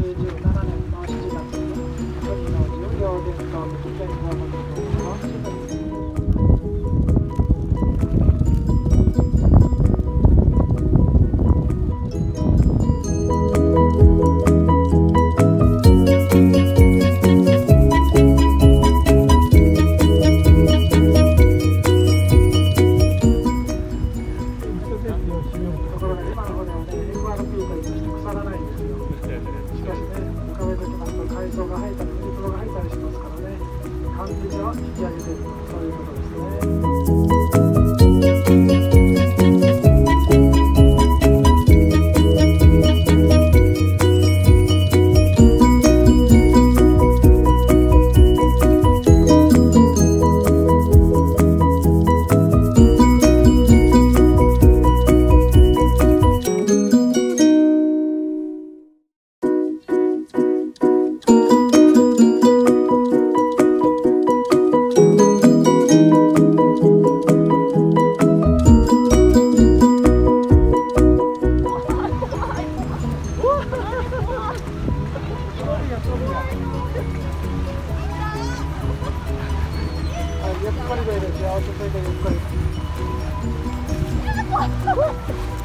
17年の7月に鳥の重要伝統的建造物のしぶり。海藻が生えたり、水風呂が生えたりしますからね、完全には引き上げていると、そういうことですね。ゆっくりでいいですよ。落ち着いてゆっくり。